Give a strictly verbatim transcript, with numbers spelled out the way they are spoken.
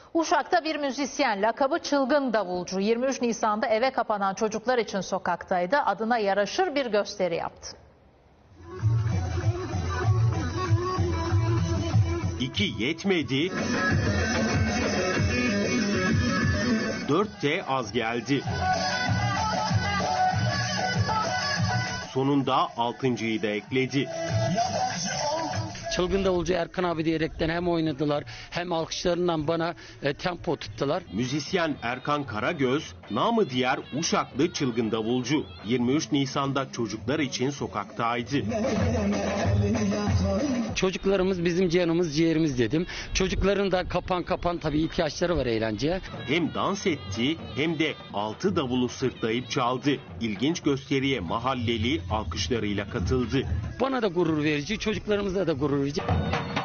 Uşak'ta bir müzisyen, lakabı Çılgın Davulcu, yirmi üç Nisan'da eve kapanan çocuklar için sokaktaydı. Adına yaraşır bir gösteri yaptı. İki yetmedi, dört de az geldi. Sonunda altıncıyı da ekledi. Çılgın Davulcu Erkan abi diyerekten hem oynadılar hem alkışlarından bana e, tempo tuttular. Müzisyen Erkan Karagöz, namı diğer Uşaklı Çılgın Davulcu, yirmi üç Nisan'da çocuklar için sokaktaydı. Çocuklarımız bizim canımız ciğerimiz dedim. Çocukların da kapan kapan tabii ihtiyaçları var eğlenceye. Hem dans etti hem de altı davulu sırtlayıp çaldı. İlginç gösteriye mahalleli alkışlarıyla katıldı. Bana da gurur verici, çocuklarımıza da gurur verici.